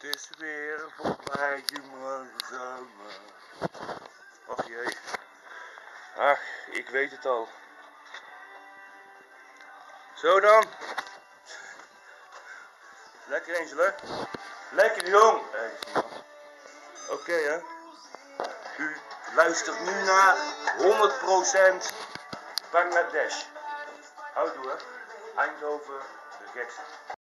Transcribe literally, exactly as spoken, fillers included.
is weer voorbij, die zomer. Ach jee. Ach, ik weet het al. Zo dan. Lekker Angela. Lekker jong. Oké okay, hè. U luistert nu naar honderd procent Bangladesh. Houdoe hè. Eindhoven, de gekste.